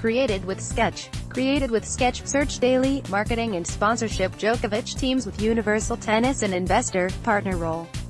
Created with Sketch. Created with Sketch. Search daily, marketing and sponsorship. Djokovic teams with Universal Tennis and investor, partner role.